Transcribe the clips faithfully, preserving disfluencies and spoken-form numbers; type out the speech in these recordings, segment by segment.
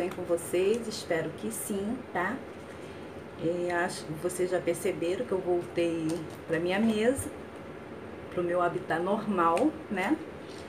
bem com vocês? Espero que sim, tá? E acho que vocês já perceberam que eu voltei para minha mesa, para o meu habitat normal, né?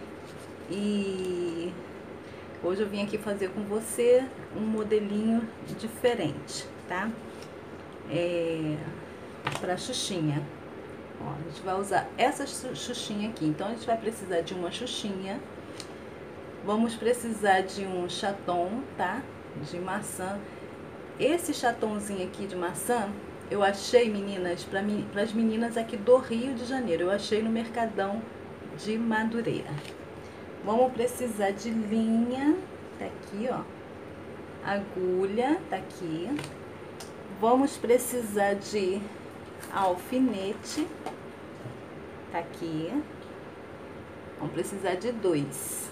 E hoje eu vim aqui fazer com você um modelinho diferente, tá? É, para xuxinha. Ó, a gente vai usar essa xuxinha aqui. Então a gente vai precisar de uma xuxinha. Vamos precisar de um chaton, tá? De maçã. Esse chatonzinho aqui de maçã, eu achei, meninas, para mim, as meninas aqui do Rio de Janeiro. Eu achei no Mercadão de Madureira. Vamos precisar de linha, tá aqui, ó. Agulha, tá aqui. Vamos precisar de alfinete, tá aqui. Vamos precisar de dois.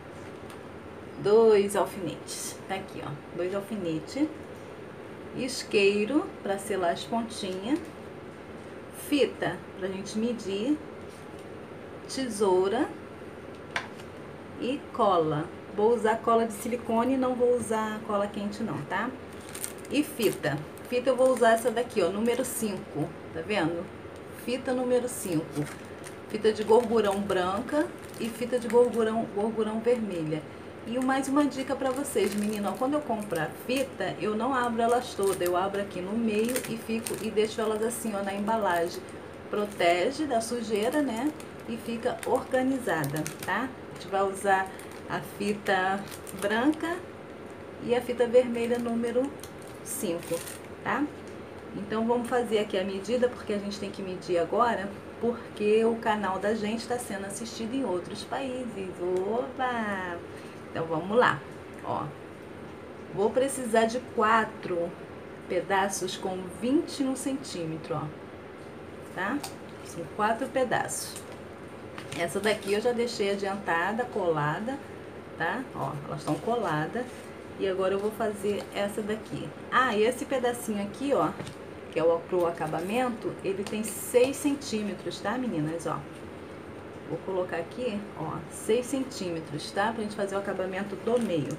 Dois alfinetes, tá aqui, ó, dois alfinetes, isqueiro para selar as pontinhas, fita pra gente medir, tesoura e cola. Vou usar cola de silicone, não vou usar cola quente não, tá? E fita, fita eu vou usar essa daqui, ó, número cinco, tá vendo? Fita número cinco, fita de gorgurão branca e fita de gorgurão, gorgurão vermelha. E mais uma dica pra vocês, menina, ó, quando eu comprar fita, eu não abro elas todas, eu abro aqui no meio e fico e deixo elas assim, ó, na embalagem. Protege da sujeira, né? E fica organizada, tá? A gente vai usar a fita branca e a fita vermelha número cinco, tá? Então vamos fazer aqui a medida, porque a gente tem que medir agora, porque o canal da gente está sendo assistido em outros países. Oba! Então vamos lá, ó. Vou precisar de quatro pedaços com vinte e um centímetros, ó. Tá? São quatro pedaços. Essa daqui eu já deixei adiantada, colada, tá? Ó, elas estão coladas. E agora eu vou fazer essa daqui. Ah, e esse pedacinho aqui, ó, que é o pro acabamento, ele tem seis centímetros, tá, meninas? Ó. Vou colocar aqui, ó, seis centímetros, tá? Pra gente fazer o acabamento do meio.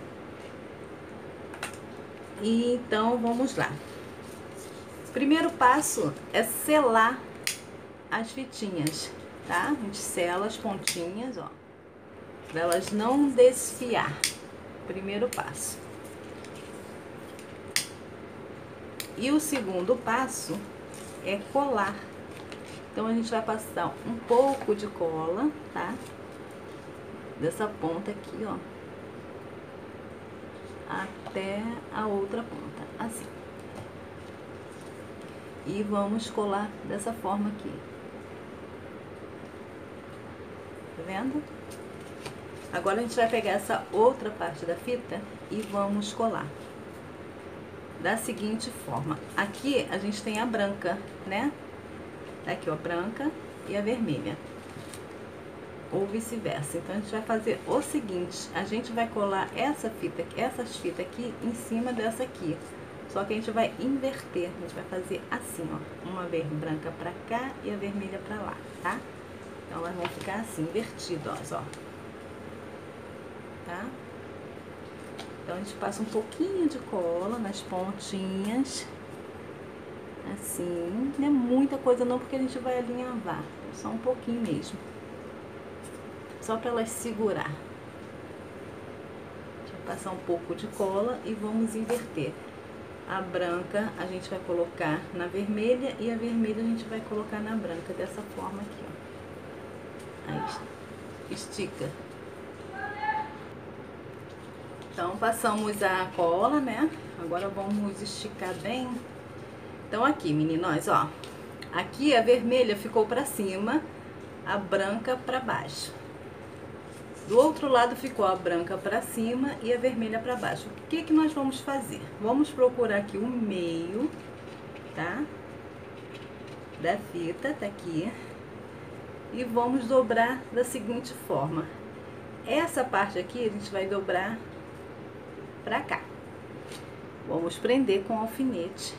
E então, vamos lá. Primeiro passo é selar as fitinhas, tá? A gente sela as pontinhas, ó, pra elas não desfiar. Primeiro passo. E o segundo passo é colar. Então, a gente vai passar um pouco de cola, tá? Dessa ponta aqui, ó. Até a outra ponta, assim. E vamos colar dessa forma aqui. Tá vendo? Agora, a gente vai pegar essa outra parte da fita e vamos colar. Da seguinte forma. Aqui, a gente tem a branca, né? Tá aqui, ó, branca e a vermelha. Ou vice-versa. Então, a gente vai fazer o seguinte. A gente vai colar essa fita, essas fitas aqui em cima dessa aqui. Só que a gente vai inverter. A gente vai fazer assim, ó. Uma vez branca pra cá e a vermelha pra lá, tá? Então, elas vão ficar assim, invertidas, ó. Tá? Então, a gente passa um pouquinho de cola nas pontinhas. Assim, não é muita coisa não, porque a gente vai alinhavar, só um pouquinho mesmo, só para elas segurar. Deixa eu passar um pouco de cola e vamos inverter. A branca a gente vai colocar na vermelha e a vermelha a gente vai colocar na branca, dessa forma aqui, ó. Aí, estica. Então, passamos a cola, né? Agora vamos esticar bem. Então, aqui, meninas, ó, aqui a vermelha ficou pra cima, a branca pra baixo. Do outro lado ficou a branca pra cima e a vermelha pra baixo. O que que nós vamos fazer? Vamos procurar aqui o meio, tá? Da fita, tá aqui. E vamos dobrar da seguinte forma. Essa parte aqui a gente vai dobrar pra cá. Vamos prender com alfinete.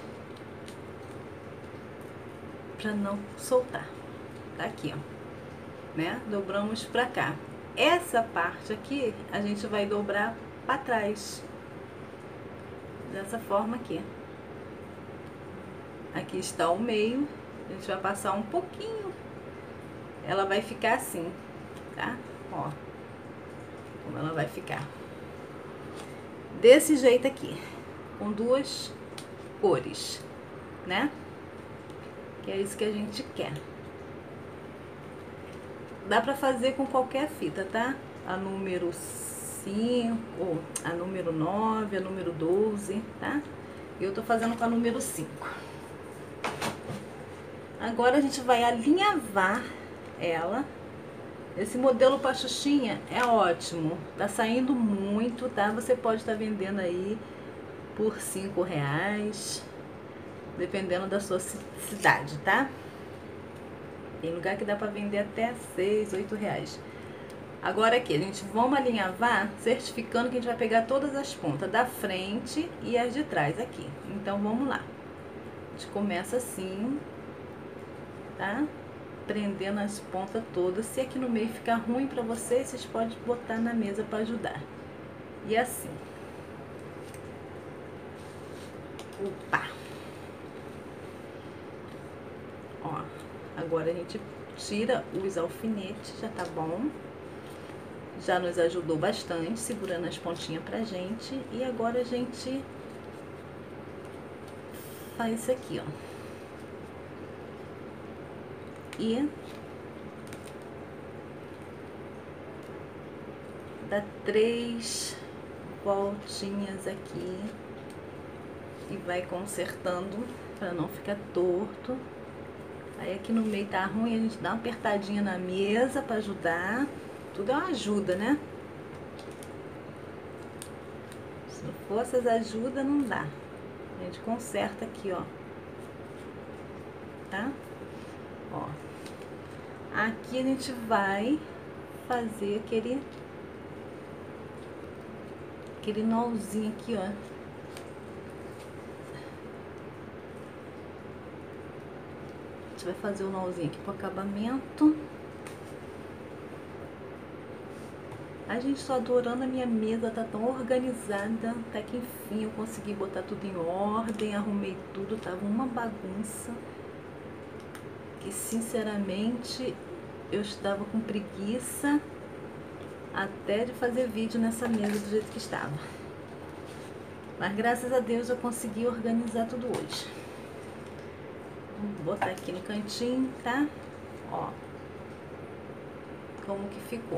Pra não soltar. Tá aqui, ó. Né? Dobramos pra cá. Essa parte aqui, a gente vai dobrar pra trás. dessa forma aqui. Aqui está o meio, a gente vai passar um pouquinho, ela vai ficar assim, tá? Ó, como ela vai ficar. Desse jeito aqui, com duas cores, né? Que é isso que a gente quer. Dá pra fazer com qualquer fita, tá? A número cinco, a número nove, a número doze, tá? Eu tô fazendo com a número cinco. Agora a gente vai alinhavar ela. Esse modelo pra Xuxinha é ótimo. Tá saindo muito, tá? Você pode estar vendendo aí por cinco reais. Dependendo da sua cidade, tá? Tem lugar que dá pra vender até seis, oito reais. Agora aqui, a gente vamos alinhavar, certificando que a gente vai pegar todas as pontas da frente e as de trás aqui. Então, vamos lá. A gente começa assim, tá? Prendendo as pontas todas. Se aqui no meio ficar ruim pra vocês, vocês podem botar na mesa pra ajudar. E assim. Opa! Ó, agora a gente tira os alfinetes, já tá bom. Já nos ajudou bastante, segurando as pontinhas pra gente. E agora a gente faz isso aqui, ó. E dá três voltinhas aqui. E vai consertando pra não ficar torto. Aí aqui no meio tá ruim, a gente dá uma apertadinha na mesa pra ajudar. Tudo é uma ajuda, né? Se não fosse as ajudas, não dá. A gente conserta aqui, ó. Tá? Ó. Aqui a gente vai fazer aquele... Aquele nozinho aqui, ó. A gente vai fazer o nozinho aqui pro acabamento. A gente só adorando a minha mesa, tá tão organizada. Até que enfim eu consegui botar tudo em ordem, arrumei tudo, tava uma bagunça. Que sinceramente eu estava com preguiça até de fazer vídeo nessa mesa do jeito que estava. Mas graças a Deus eu consegui organizar tudo hoje. Vou botar aqui no cantinho, tá? Ó, como que ficou.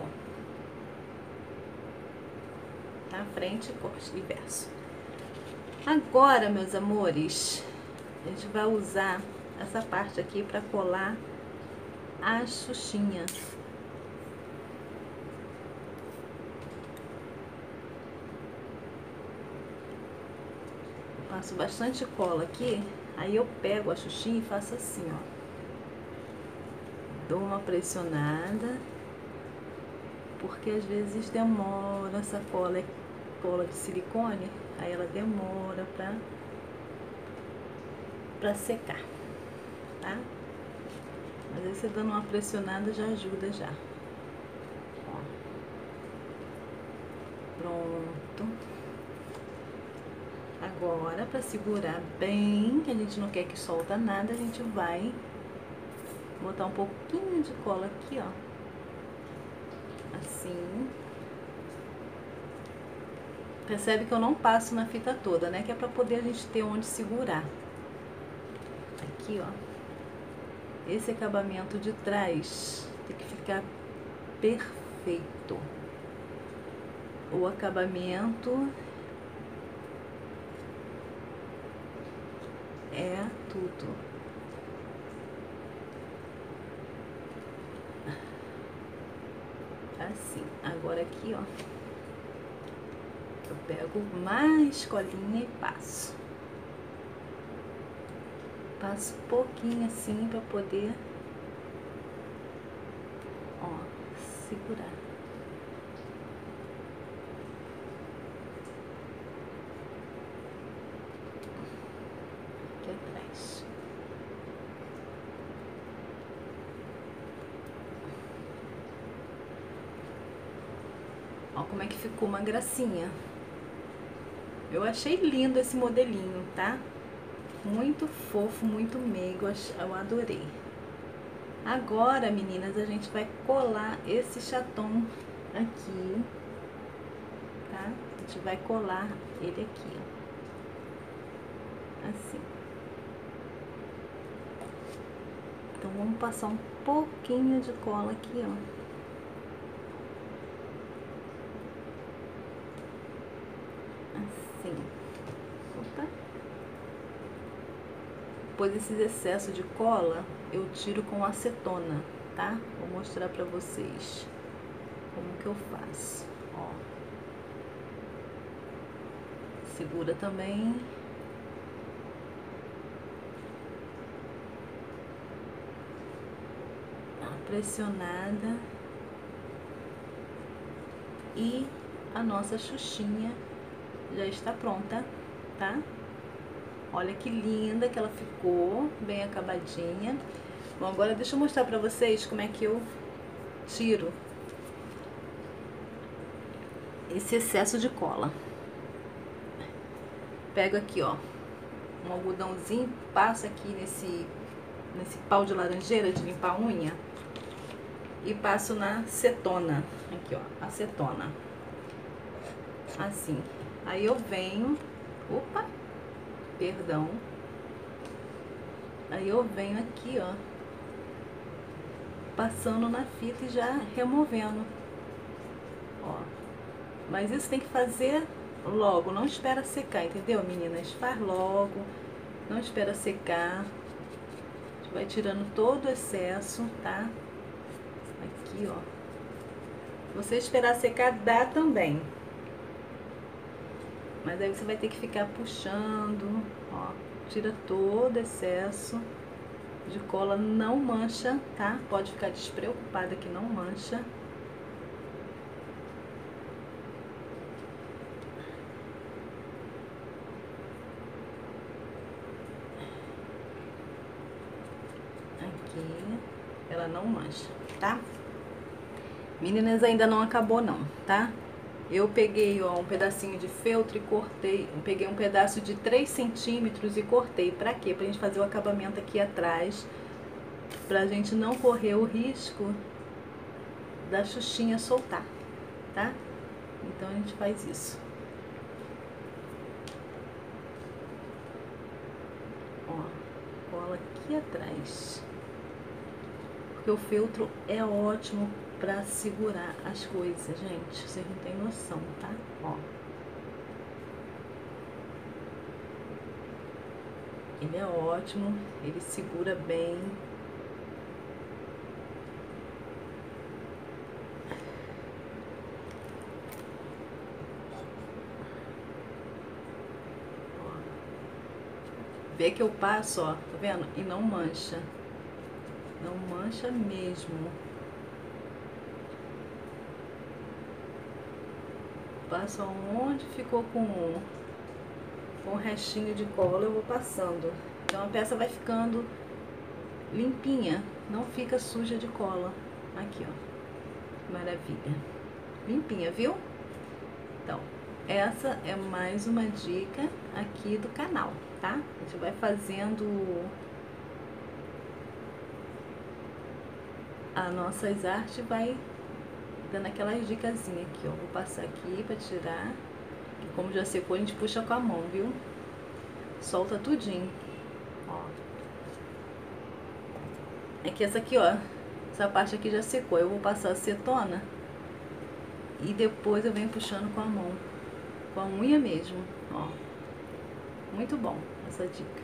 Tá? Frente, corte e verso. Agora, meus amores, a gente vai usar essa parte aqui para colar a Xuxinha. Passo bastante cola aqui, aí eu pego a Xuxinha e faço assim, ó. Dou uma pressionada, porque às vezes demora, essa cola é cola de silicone, aí ela demora pra, pra secar, tá? Mas aí você dando uma pressionada já ajuda já. Ó. Pronto. Agora, pra segurar bem, que a gente não quer que solta nada, a gente vai botar um pouquinho de cola aqui, ó. Assim. Percebe que eu não passo na fita toda, né? Que é pra poder a gente ter onde segurar. Aqui, ó. Esse acabamento de trás tem que ficar perfeito. O acabamento é tudo. Assim. Agora aqui, ó. Eu pego mais colinha e passo. Passo um pouquinho assim pra poder, ó, segurar. Aqui atrás. Ó como é que ficou uma gracinha. Eu achei lindo esse modelinho, tá? Muito fofo, muito meigo, eu adorei. Agora, meninas, a gente vai colar esse chaton aqui, tá? A gente vai colar ele aqui, ó. Assim. Então, vamos passar um pouquinho de cola aqui, ó. Assim. Opa. Depois esses excessos de cola, eu tiro com acetona, tá? Vou mostrar pra vocês como que eu faço, ó. Segura também. Pressionada. E a nossa xuxinha já está pronta, tá? Olha que linda que ela ficou, bem acabadinha. Bom, agora deixa eu mostrar pra vocês como é que eu tiro esse excesso de cola. Pego aqui, ó, um algodãozinho, passo aqui nesse, nesse pau de laranjeira de limpar a unha e passo na acetona, aqui, ó, acetona, assim. Aí eu venho, opa, perdão, aí eu venho aqui, ó, passando na fita e já removendo, ó. Mas isso tem que fazer logo, não espera secar, entendeu, meninas? Faz logo, não espera secar. A gente vai tirando todo o excesso, tá? Aqui, ó. Se você esperar secar, dá também. Mas aí você vai ter que ficar puxando, ó. Tira todo o excesso de cola, não mancha, tá? Pode ficar despreocupada que não mancha. Aqui, ela não mancha, tá? Meninas, ainda não acabou não, tá? Eu peguei, ó, um pedacinho de feltro e cortei, peguei um pedaço de três centímetros e cortei. Pra quê? Pra gente fazer o acabamento aqui atrás, pra gente não correr o risco da xuxinha soltar, tá? Então a gente faz isso. Ó, cola aqui atrás. Porque o feltro é ótimo pra segurar as coisas, gente. Vocês não tem noção, tá? Ó. Ele é ótimo, ele segura bem. Ó. Vê que eu passo, ó, tá vendo? E não mancha. Não mancha mesmo. Passo onde ficou com com o restinho de cola, eu vou passando. Então a peça vai ficando limpinha, não fica suja de cola. Aqui, ó, maravilha, limpinha, viu? Então, essa é mais uma dica aqui do canal, tá? A gente vai fazendo as nossas artes, vai dando aquelas dicasinhas aqui, ó. Vou passar aqui pra tirar. Que como já secou, a gente puxa com a mão, viu? Solta tudinho, ó. É que essa aqui, ó, essa parte aqui já secou. Eu vou passar acetona e depois eu venho puxando com a mão, com a unha mesmo, ó. Muito bom essa dica.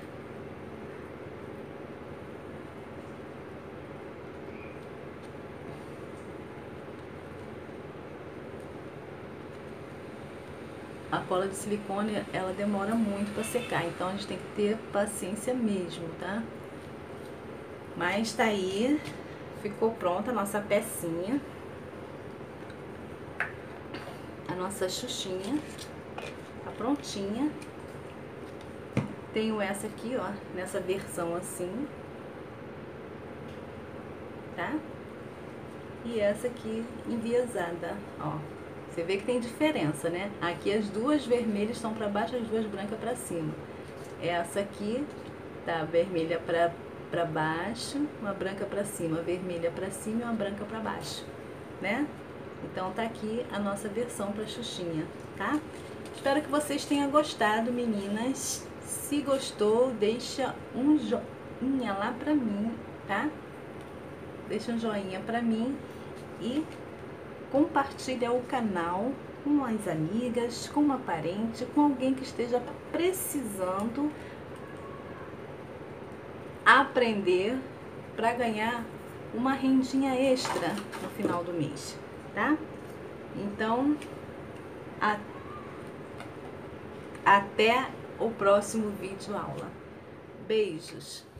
A cola de silicone, ela demora muito para secar, então a gente tem que ter paciência mesmo, tá? Mas tá aí, ficou pronta a nossa pecinha. A nossa xuxinha tá prontinha. Tenho essa aqui, ó, nessa versão assim, tá? E essa aqui enviesada, ó. Você vê que tem diferença, né? Aqui as duas vermelhas estão para baixo, as duas brancas para cima. Essa aqui tá vermelha para para baixo, uma branca para cima, vermelha para cima e uma branca para baixo, né? Então tá aqui a nossa versão para Xuxinha, tá? Espero que vocês tenham gostado, meninas. Se gostou, deixa um joinha lá pra mim, tá? Deixa um joinha pra mim e compartilha o canal com as amigas, com uma parente, com alguém que esteja precisando aprender para ganhar uma rendinha extra no final do mês, tá? Então, a, até o próximo vídeo aula. Beijos!